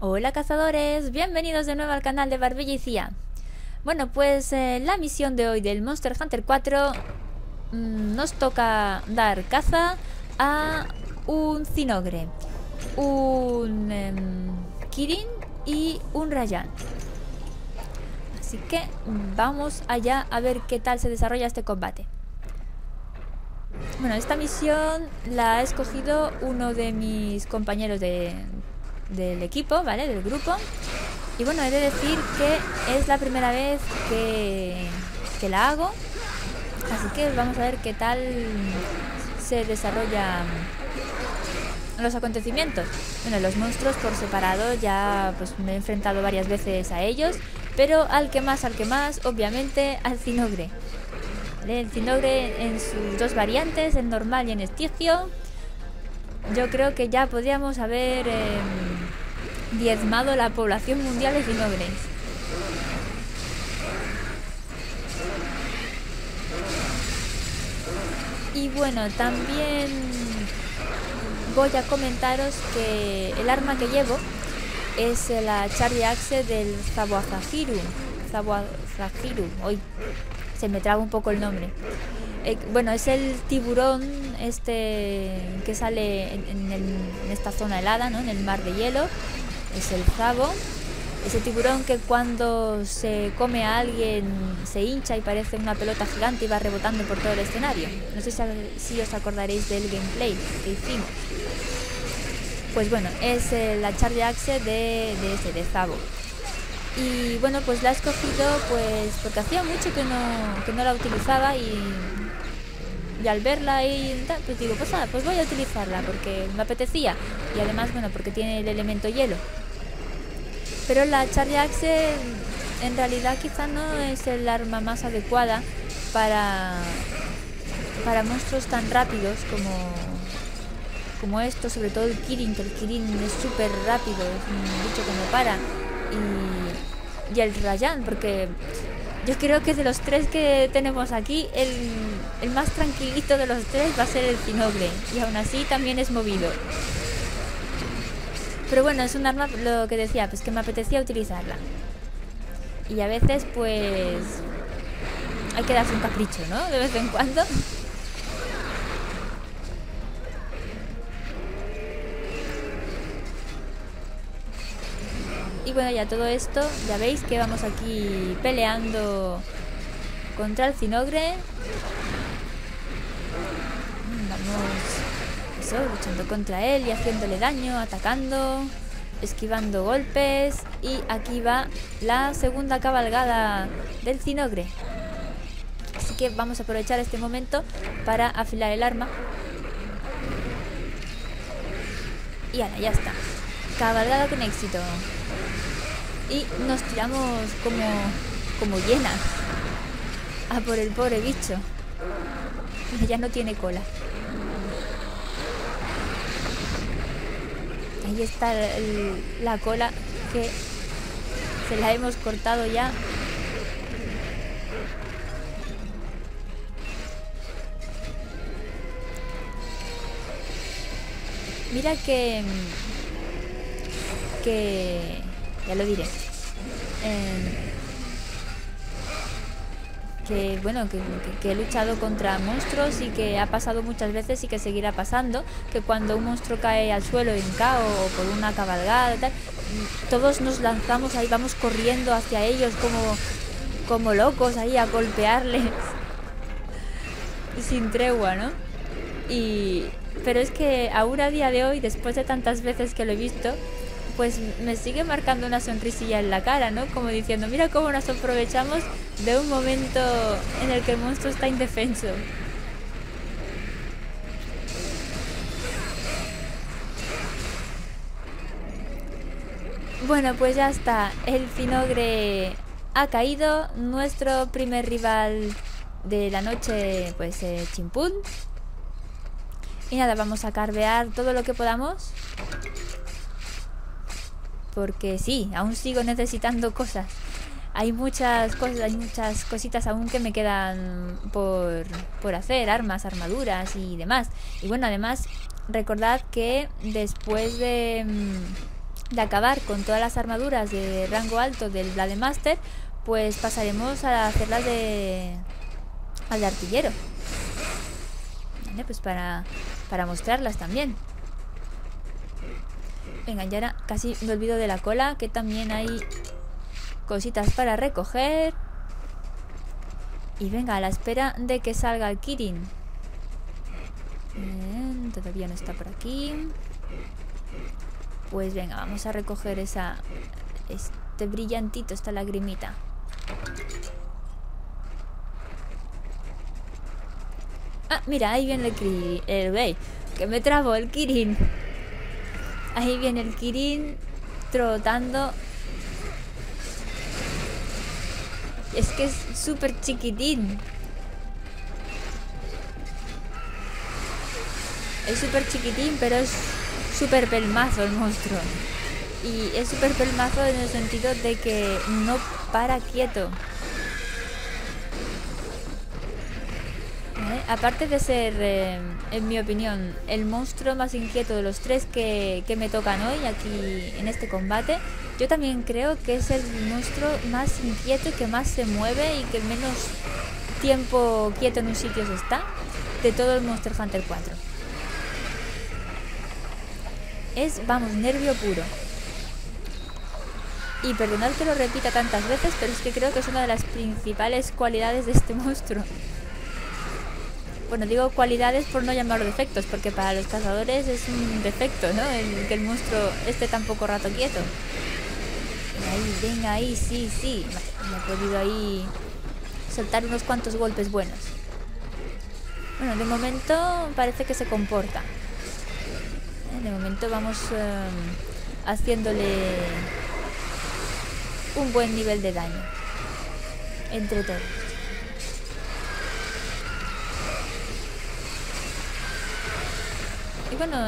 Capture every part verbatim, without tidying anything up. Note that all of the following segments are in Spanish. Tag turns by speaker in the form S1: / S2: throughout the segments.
S1: Hola cazadores, bienvenidos de nuevo al canal de Barbilla y Cía. Bueno, pues eh, la misión de hoy del Monster Hunter cuatro mmm, nos toca dar caza a un Zinogre, un eh, Kirin y un Rayan. Así que vamos allá a ver qué tal se desarrolla este combate. Bueno, esta misión la ha escogido uno de mis compañeros de, del equipo, ¿vale? Del grupo. Y bueno, he de decir que es la primera vez que, que la hago. Así que vamos a ver qué tal se desarrollan los acontecimientos. Bueno, los monstruos por separado ya pues me he enfrentado varias veces a ellos. Pero al que más, al que más, obviamente al Zinogre. El Zinogre en sus dos variantes, en normal y en estigio. Yo creo que ya podríamos haber eh, diezmado la población mundial de Zinogres. Y bueno, también voy a comentaros que el arma que llevo es la Charge Axe del Zabuazahiru. Zabuazahiru, hoy se me traba un poco el nombre. Eh, bueno, es el tiburón este que sale en, en, el, en esta zona helada, ¿no? En el mar de hielo. Es el Zabo. Ese tiburón que cuando se come a alguien se hincha y parece una pelota gigante y va rebotando por todo el escenario. No sé si, si os acordaréis del gameplay que hicimos. Pues bueno, es eh, la Charge Axe de, de ese, de Zabo. Y bueno, pues la he escogido pues porque hacía mucho que no, que no la utilizaba y, y al verla ahí, pues digo, pues nada, pues voy a utilizarla porque me apetecía. Y además, bueno, porque tiene el elemento hielo. Pero la Charge Axe en realidad quizá no es el arma más adecuada para, para monstruos tan rápidos como, como estos, sobre todo el Kirin, que el Kirin es súper rápido, es un bicho que no para. Y, y el Rayan, porque yo creo que de los tres que tenemos aquí, el, el más tranquilito de los tres va a ser el Zinogre. Y aún así también es movido. Pero bueno, es un arma, lo que decía, pues que me apetecía utilizarla. Y a veces, pues, hay que darse un capricho, ¿no? De vez en cuando. Y bueno, ya todo esto, ya veis que vamos aquí peleando contra el Zinogre. Vamos, eso, luchando contra él y haciéndole daño, atacando, esquivando golpes. Y aquí va la segunda cabalgada del Zinogre. Así que vamos a aprovechar este momento para afilar el arma. Y ahora ya está. Cabalgada con éxito. Y nos tiramos como, como llenas a por el pobre bicho. Ya no tiene cola. Ahí está el, la cola que se la hemos cortado ya. Mira que... que... ya lo diré. Eh, que bueno, que, que, que he luchado contra monstruos y que ha pasado muchas veces y que seguirá pasando, que cuando un monstruo cae al suelo en K o por una cabalgada y tal, todos nos lanzamos ahí, vamos corriendo hacia ellos como, como locos ahí a golpearles sin tregua, ¿no? Y pero es que aún a día de hoy, después de tantas veces que lo he visto, pues me sigue marcando una sonrisilla en la cara, ¿no? Como diciendo, mira cómo nos aprovechamos de un momento en el que el monstruo está indefenso. Bueno, pues ya está. El Zinogre ha caído. Nuestro primer rival de la noche, pues eh, Chimpún. Y nada, vamos a carvear todo lo que podamos. Porque sí, aún sigo necesitando cosas. Hay muchas cosas, hay muchas cositas aún que me quedan por, por hacer. Armas, armaduras y demás. Y bueno, además, recordad que después de, de acabar con todas las armaduras de rango alto del Blade Master, pues pasaremos a hacerlas de al de artillero. Vale, pues para, para mostrarlas también. Venga, ya ahora casi me olvido de la cola, que también hay cositas para recoger. Y venga, a la espera de que salga el Kirin. Bien, todavía no está por aquí. Pues venga, vamos a recoger esa este brillantito, esta lagrimita. Ah, mira, ahí viene el Kirin. El wey, que me trabo el Kirin. Ahí viene el Kirin trotando. Es que es súper chiquitín. Es súper chiquitín, pero es súper pelmazo el monstruo. Y es súper pelmazo en el sentido de que no para quieto. ¿Vale? Aparte de ser, eh, en mi opinión, el monstruo más inquieto de los tres que, que me tocan hoy aquí en este combate, yo también creo que es el monstruo más inquieto y que más se mueve y que menos tiempo quieto en un sitio se está de todo el Monster Hunter cuatro. Es, vamos, nervio puro. Y perdonad que lo repita tantas veces, pero es que creo que es una de las principales cualidades de este monstruo. Bueno, digo cualidades por no llamarlo defectos, porque para los cazadores es un defecto, ¿no? El que el monstruo esté tan poco rato quieto. Venga ahí, venga ahí, sí, sí. Vale, me he podido ahí soltar unos cuantos golpes buenos. Bueno, de momento parece que se comporta. De momento vamos eh, haciéndole un buen nivel de daño entre todos. Y bueno,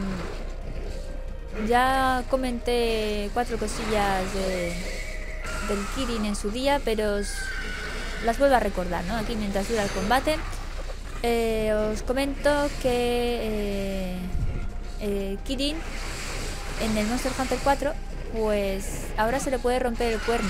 S1: mmm, ya comenté cuatro cosillas de, del Kirin en su día, pero os las vuelvo a recordar, ¿no? Aquí mientras dura el combate. Eh, os comento que eh, eh, Kirin en el Monster Hunter cuatro, pues ahora se le puede romper el cuerno.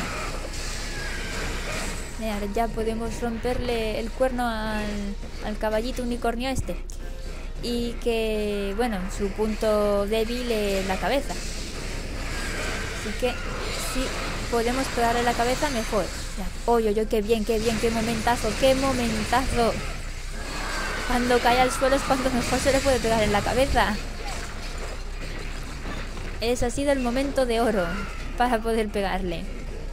S1: Mira, ya podemos romperle el cuerno al, al caballito unicornio este. Y que, bueno, su punto débil es la cabeza. Así que si podemos pegarle la cabeza, mejor. Oye, oye, qué bien, qué bien, qué momentazo, qué momentazo. Cuando cae al suelo es cuando mejor se le puede pegar en la cabeza. Ese ha sido el momento de oro para poder pegarle.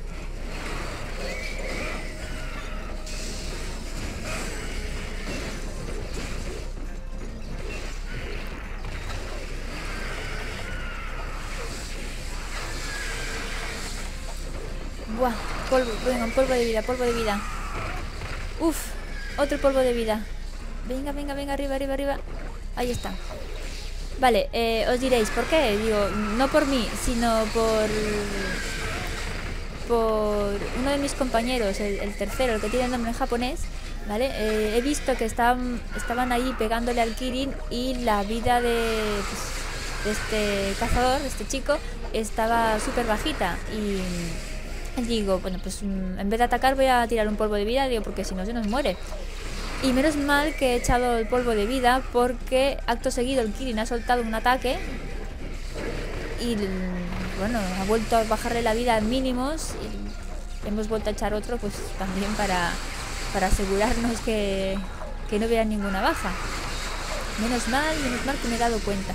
S1: Buah, polvo, venga, polvo de vida, polvo de vida. Uf, otro polvo de vida. Venga, venga, venga, arriba, arriba, arriba. Ahí está. Vale, eh, os diréis, ¿por qué? Digo, no por mí, sino por por uno de mis compañeros, el, el tercero, el que tiene el nombre en japonés, ¿vale? Eh, he visto que estaban, estaban ahí pegándole al Kirin y la vida de, pues, de este cazador, de este chico, estaba súper bajita. Y digo, bueno, pues en vez de atacar voy a tirar un polvo de vida, digo, porque si no se nos muere. Y menos mal que he echado el polvo de vida, porque acto seguido el Kirin ha soltado un ataque y, bueno, ha vuelto a bajarle la vida a mínimos y hemos vuelto a echar otro, pues también para, para asegurarnos que, que no hubiera ninguna baja. Menos mal, menos mal que me he dado cuenta.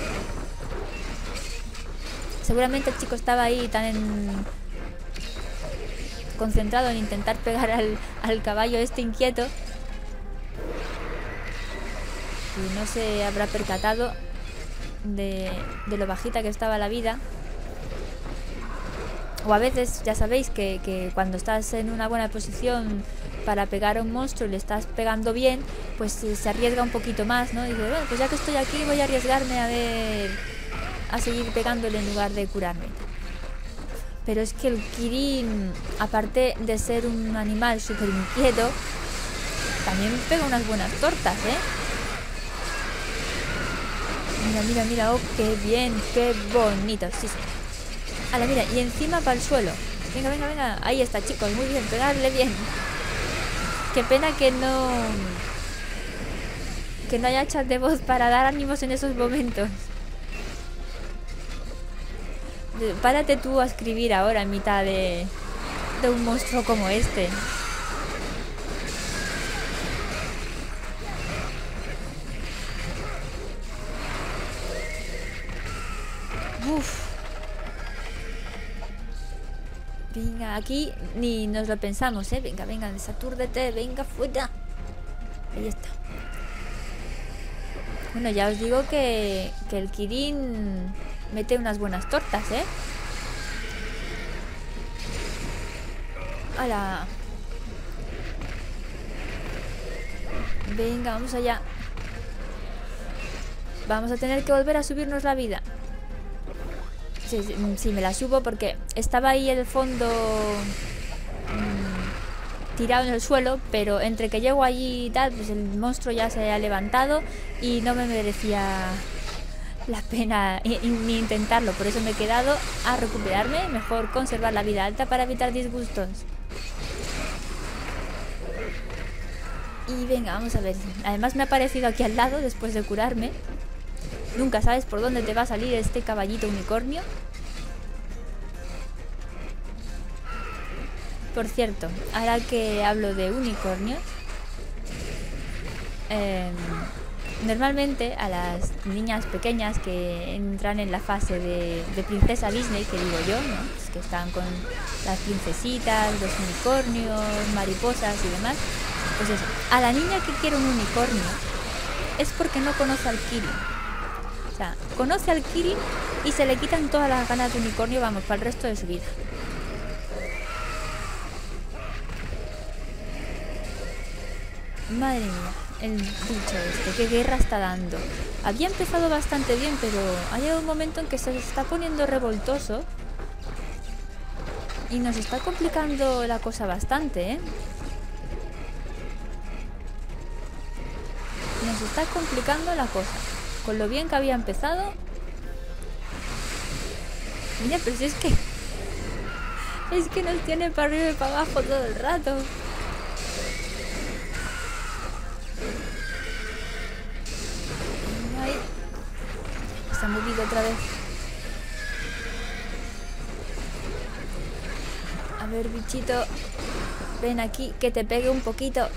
S1: Seguramente el chico estaba ahí tan en... concentrado en intentar pegar al, al caballo este inquieto, y no se habrá percatado de, de lo bajita que estaba la vida. O a veces ya sabéis que, que cuando estás en una buena posición para pegar a un monstruo y le estás pegando bien, pues se arriesga un poquito más, ¿no? Y dice, bueno, pues ya que estoy aquí voy a arriesgarme a ver, a seguir pegándole en lugar de curarme. Pero es que el Kirin, aparte de ser un animal súper inquieto, también pega unas buenas tortas, ¿eh? Mira, mira, mira, oh, qué bien, qué bonito. Sí, sí. A la mira, y encima para el suelo. Venga, venga, venga. Ahí está, chicos. Muy bien, pegarle bien. Qué pena que no... Que no haya chat de voz para dar ánimos en esos momentos. Párate tú a escribir ahora en mitad de... De un monstruo como este. Uf. Venga, aquí ni nos lo pensamos, ¿eh? Venga, venga, desatúrdete, venga, fuera. Ahí está. Bueno, ya os digo que, que el Kirin mete unas buenas tortas, ¿eh? ¡Hala! Venga, vamos allá. Vamos a tener que volver a subirnos la vida. Sí, sí, sí, me la subo porque estaba ahí en el fondo mmm, tirado en el suelo, pero entre que llego allí y tal, pues el monstruo ya se ha levantado y no me merecía la pena ni intentarlo. Por eso me he quedado a recuperarme. Mejor conservar la vida alta para evitar disgustos. Y venga, vamos a ver. Además me ha aparecido aquí al lado después de curarme. Nunca sabes por dónde te va a salir este caballito unicornio. Por cierto, ahora que hablo de unicornios, eh, normalmente a las niñas pequeñas que entran en la fase de, de princesa Disney, que digo yo, ¿no? Pues que están con las princesitas, los unicornios, mariposas y demás, pues eso, a la niña que quiere un unicornio es porque no conoce al Kirin. O sea, conoce al Kirin y se le quitan todas las ganas de unicornio, vamos, para el resto de su vida. Madre mía, el bicho este, qué guerra está dando. Había empezado bastante bien, pero ha llegado un momento en que se está poniendo revoltoso y nos está complicando la cosa bastante, ¿eh? Nos está complicando la cosa. Con lo bien que había empezado. Mira, pero si es que... Es que nos tiene para arriba y para abajo todo el rato. Ay. Se ha movido otra vez. A ver, bichito. Ven aquí, que te pegue un poquito.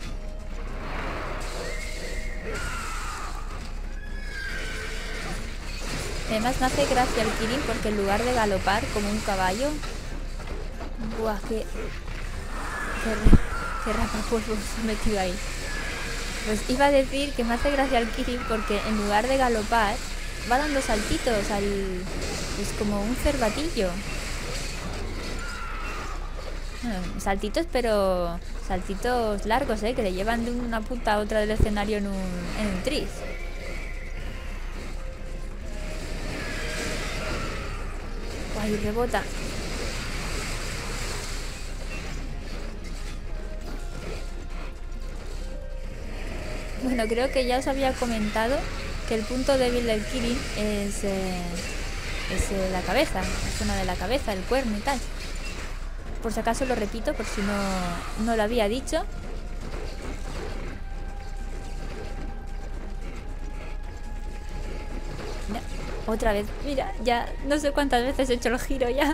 S1: Además me hace gracia el Kirin porque en lugar de galopar como un caballo... Buah, qué... Qué, qué rapapolvo se ha metido ahí. Pues iba a decir que me hace gracia el Kirin porque en lugar de galopar va dando saltitos al... Es como un cervatillo. Bueno, saltitos, pero... Saltitos largos, ¿eh? Que le llevan de una punta a otra del escenario en un, en un tris. Ahí rebota. Bueno, creo que ya os había comentado que el punto débil del Kirin es, eh, es eh, la cabeza, la zona de la cabeza, el cuerno y tal. Por si acaso lo repito, por si no, no lo había dicho. Mira, otra vez, mira, ya no sé cuántas veces he hecho el giro ya.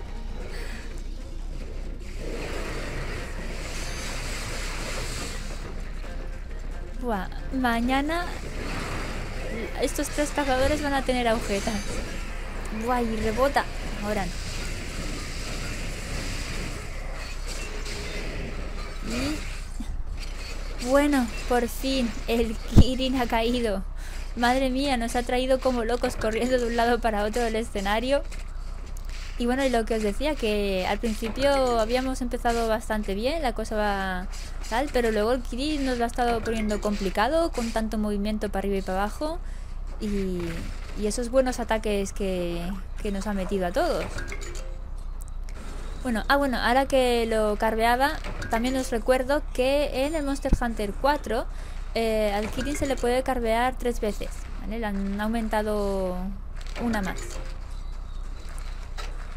S1: Buah, mañana estos tres cazadores van a tener agujetas. Buah, y rebota. Ahora no. Y... Bueno, por fin el Kirin ha caído. Madre mía, nos ha traído como locos corriendo de un lado para otro del escenario. Y bueno, y lo que os decía, que al principio habíamos empezado bastante bien, la cosa va tal, pero luego el Kirin nos lo ha estado poniendo complicado, con tanto movimiento para arriba y para abajo, y, y esos buenos ataques que, que nos ha metido a todos. Bueno, ah bueno, ahora que lo carveaba, también os recuerdo que en el Monster Hunter cuatro eh, al Kirin se le puede carvear tres veces, ¿vale? Le han aumentado una más.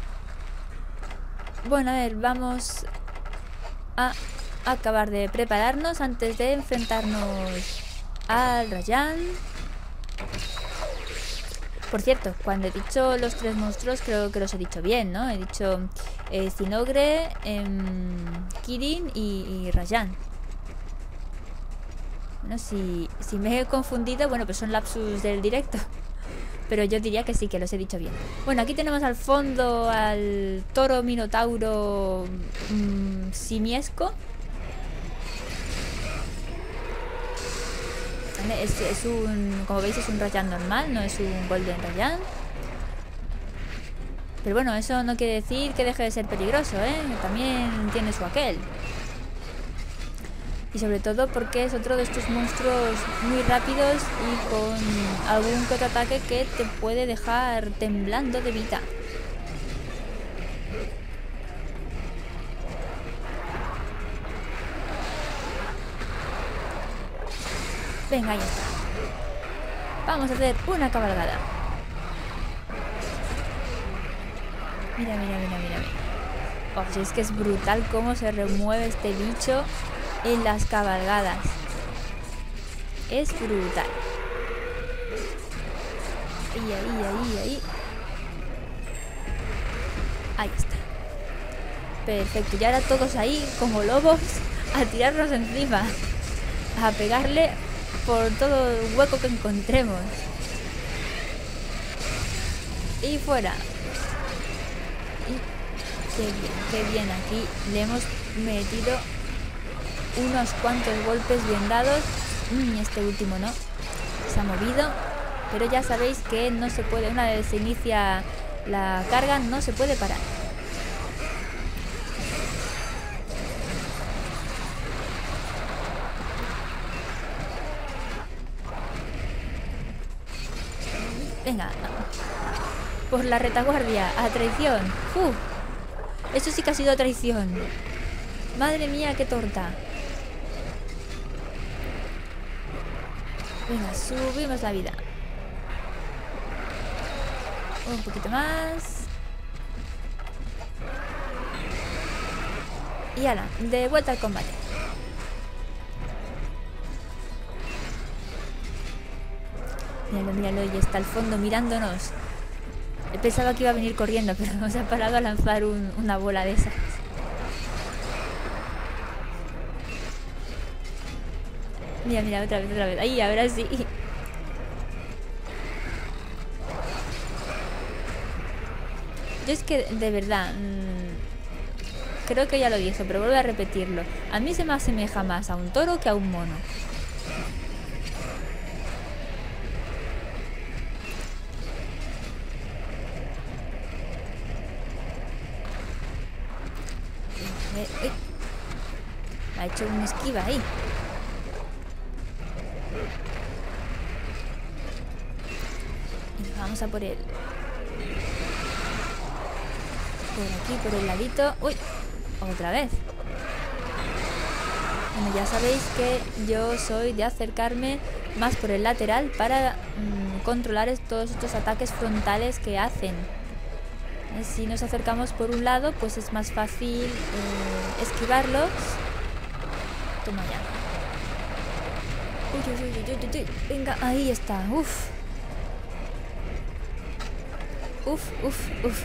S1: Bueno, a ver, vamos a acabar de prepararnos antes de enfrentarnos al Rayan. Por cierto, cuando he dicho los tres monstruos, creo que los he dicho bien, ¿no? He dicho eh, Zinogre, eh, Kirin y, y Rayan. Bueno, si, si me he confundido, bueno, pues son lapsus del directo. Pero yo diría que sí, que los he dicho bien. Bueno, aquí tenemos al fondo al toro minotauro mmm, simiesco. Es, es un, como veis, es un Rayan normal, no es un Golden Rayan. Pero bueno, eso no quiere decir que deje de ser peligroso, ¿eh? También tiene su aquel. Y sobre todo porque es otro de estos monstruos muy rápidos y con algún que otro ataque que te puede dejar temblando de vida. Venga, ahí está. Vamos a hacer una cabalgada. Mira, mira, mira, mira, mira. Oh, si es que es brutal cómo se remueve este bicho en las cabalgadas. Es brutal. Ahí, ahí, ahí, ahí. Ahí está. Perfecto. Y ahora todos ahí, como lobos, a tirarnos encima. A pegarle por todo el hueco que encontremos. Y fuera. Y qué bien, qué bien. Aquí le hemos metido unos cuantos golpes bien dados. Mm, este último no. Se ha movido. Pero ya sabéis que no se puede. Una vez se inicia la carga, no se puede parar. Venga. Por la retaguardia. A traición. Uh, eso sí que ha sido traición. Madre mía, qué torta. Venga, subimos la vida. Un poquito más. Y ala, de vuelta al combate. Míralo, míralo, y está al fondo mirándonos. He pensado que iba a venir corriendo, pero nos ha parado a lanzar un, una bola de esas. Mira, mira, otra vez, otra vez. Ahí, ahora sí. Yo es que, de verdad, mmm, creo que ya lo dije, pero vuelvo a repetirlo. A mí se me asemeja más a un toro que a un mono. Uy. Ha hecho una esquiva ahí. Y vamos a por él. Por aquí, por el ladito. Uy, otra vez. Bueno, ya sabéis que yo soy de acercarme más por el lateral para mmm, controlar todos estos ataques frontales que hacen. Si nos acercamos por un lado, pues es más fácil eh, esquivarlos. Toma ya. Uy, uy, uy, uy, uy, uy. Venga, ahí está. Uf. Uf, uf, uf.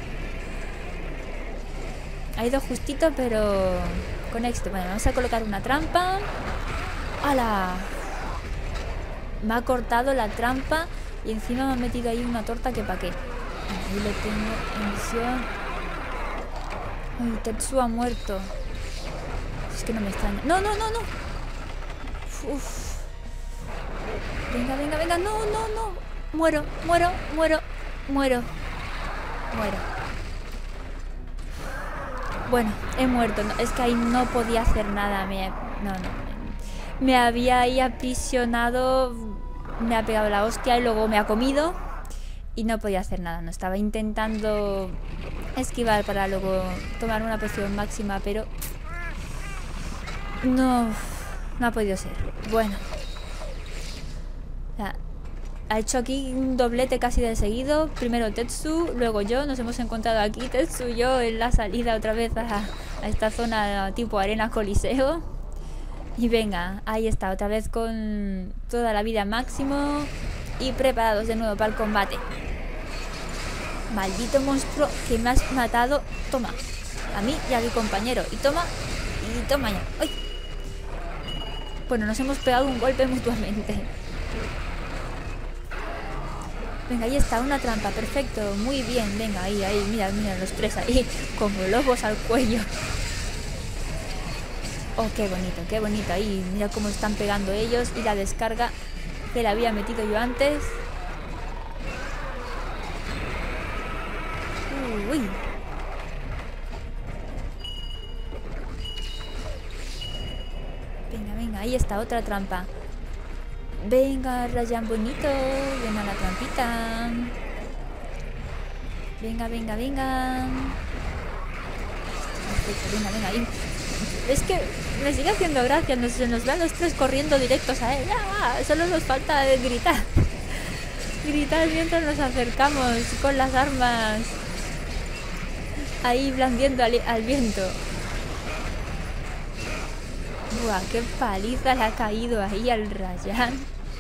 S1: Ha ido justito, pero con éxito. Bueno, vamos a colocar una trampa. ¡Hala! Me ha cortado la trampa y encima me ha metido ahí una torta que pa' qué. Ahí lo tengo en visión. Ay, Tetsu ha muerto. Es que no me extraña. No, no, no, no. Uf. Venga, venga, venga. No, no, no. Muero, muero, muero, muero. Muero. Bueno, he muerto. No, es que ahí no podía hacer nada. Me, no, no. Me había ahí aprisionado. Me ha pegado la hostia y luego me ha comido. Y no podía hacer nada, no estaba intentando esquivar para luego tomar una poción máxima, pero no, no ha podido ser. Bueno, ya, ha hecho aquí un doblete casi de seguido. Primero Tetsu, luego yo. Nos hemos encontrado aquí, Tetsu y yo, en la salida otra vez a, a esta zona tipo arena coliseo. Y venga, ahí está, otra vez con toda la vida máximo. Y preparados de nuevo para el combate. Maldito monstruo que me has matado. Toma, a mí y a mi compañero. Y toma, y toma ya. ¡Ay! Bueno, nos hemos pegado un golpe mutuamente. Venga, ahí está, una trampa, perfecto, muy bien. Venga, ahí, ahí, mira, mira, los tres ahí, como lobos al cuello. Oh, qué bonito, qué bonito. Ahí, mira cómo están pegando ellos. Y la descarga que la había metido yo antes. Uy. Venga, venga, ahí está, otra trampa. Venga, Rayan bonito. Ven a la trampita. Venga, venga, venga. Perfecto, venga, venga, ahí. Es que me sigue haciendo gracia. Nos, se nos van los tres corriendo directos a él. ¡Ah! Solo nos falta gritar. Gritar mientras nos acercamos con las armas. Ahí blandiendo al, al viento. Buah, qué paliza le ha caído ahí al Rayan.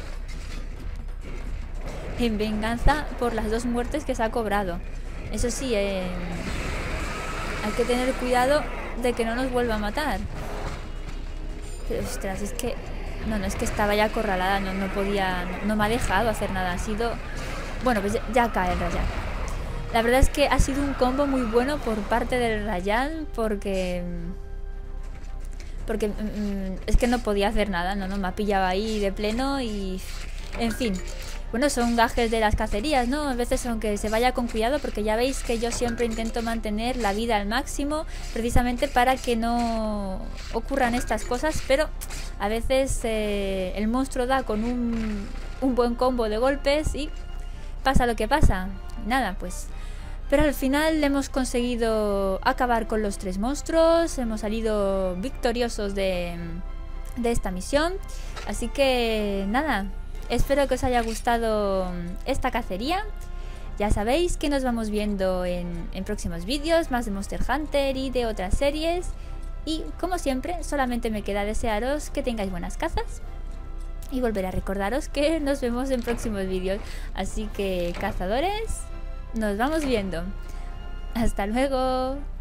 S1: En venganza por las dos muertes que se ha cobrado. Eso sí, eh, hay que tener cuidado de que no nos vuelva a matar. Pero ostras, es que... No, no, es que estaba ya acorralada. No, no podía... No, no me ha dejado hacer nada. Ha sido... Bueno, pues ya, ya cae el Rayan. La verdad es que ha sido un combo muy bueno por parte del Rayan. Porque... Porque mm, es que no podía hacer nada. No, no, me ha pillado ahí de pleno y... En fin... Bueno, son gajes de las cacerías, ¿no? A veces aunque se vaya con cuidado, porque ya veis que yo siempre intento mantener la vida al máximo, precisamente para que no ocurran estas cosas, pero a veces eh, el monstruo da con un, un buen combo de golpes y pasa lo que pasa. Nada, pues... Pero al final hemos conseguido acabar con los tres monstruos, hemos salido victoriosos de, de esta misión, así que nada... Espero que os haya gustado esta cacería. Ya sabéis que nos vamos viendo en, en próximos vídeos, más de Monster Hunter y de otras series. Y como siempre, solamente me queda desearos que tengáis buenas cazas. Y volver a recordaros que nos vemos en próximos vídeos. Así que, cazadores, nos vamos viendo. ¡Hasta luego!